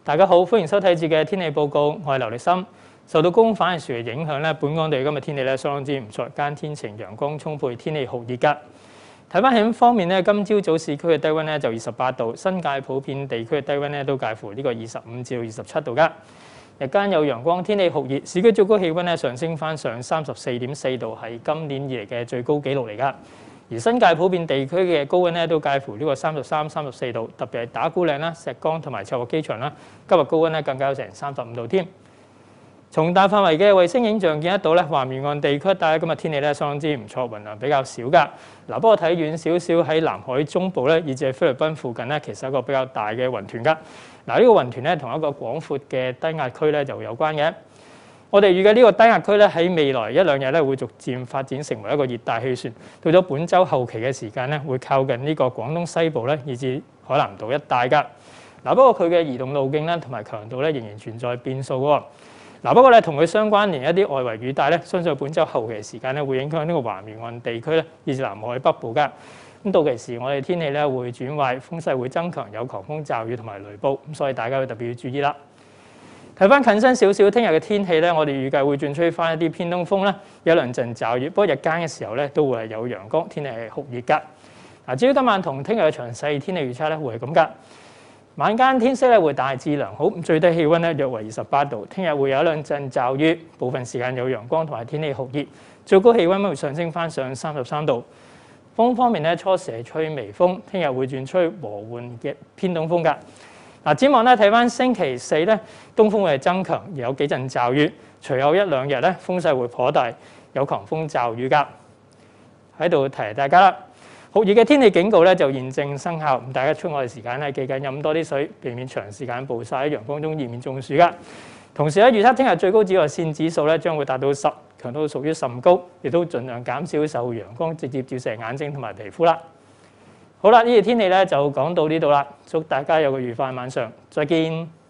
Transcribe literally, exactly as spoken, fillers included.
大家好，歡迎收睇節嘅天氣報告，我係劉力森。受到高空反氣旋嘅影響咧，本港地今日天氣咧相當之唔錯，間天晴，陽光充沛，天氣酷熱㗎。睇翻氣溫方面咧，今朝早市區嘅低溫咧就二十八度，新界普遍地區嘅低溫咧都介乎呢個二十五至到二十七度㗎。日間有陽光，天氣酷熱，市區最高氣溫咧上升翻上三十四點四度，係今年以嚟嘅最高紀錄嚟㗎。而新界普遍地區嘅高溫咧都介乎呢個三十三、三十四度，特別係打鼓嶺啦、石崗同埋赤鱲機場啦，今日高溫咧更加有成三十五度添。從大範圍嘅衛星影像見得到咧，華沿岸地區一帶今日天氣咧相當之唔錯，雲量比較少㗎。嗱，不過睇遠少少喺南海中部咧，以至係菲律賓附近咧，其實有一個比較大嘅雲團㗎。嗱，呢個雲團咧同一個廣闊嘅低壓區咧就有關嘅。我哋預計呢個低壓區咧喺未來一兩日咧會逐漸發展成為一個熱帶氣旋，到咗本週後期嘅時間咧會靠近呢個廣東西部咧，以至海南島一帶㗎。嗱，不過佢嘅移動路徑咧同埋強度咧仍然存在變數喎。嗱，不過咧同佢相關連一啲外圍雨帶咧，相信本週後期嘅時間咧會影響呢個華沿岸地區咧，以至南海北部㗎。咁到期時我哋天氣咧會轉壞，風勢會增強，有狂風驟雨同埋雷暴，咁所以大家要特別要注意啦。睇翻近身少少，聽日嘅天氣咧，我哋預計會轉吹翻一啲偏東風啦，有兩陣驟雨，不過日間嘅時候咧都會係有陽光，天氣係酷熱㗎。嗱，至於今晚同聽日嘅詳細天氣預測咧，會係咁㗎。晚間天色咧會大致良好，最低氣温咧約為二十八度。聽日會有一兩陣驟雨，部分時間有陽光同埋天氣酷熱，最高氣温會上升翻上三十三度。風方面咧，初時係吹微風，聽日會轉吹和緩嘅偏東風㗎。嗱，展望咧睇翻星期四咧，東風會係增強，而有幾陣驟雨，隨後一兩日咧風勢會頗大，有狂風驟雨㗎。喺度提大家啦。酷熱嘅天氣警告咧就現正生效，咁大家出外嘅時間咧記緊飲多啲水，避免長時間暴曬喺陽光中，以免中暑㗎。同時咧預測聽日最高紫外線指數咧將會達到十，強度屬於甚高，亦都盡量減少受陽光直接照射眼睛同埋皮膚啦。好啦，呢條天氣咧就講到呢度啦，祝大家有個愉快晚上，再見。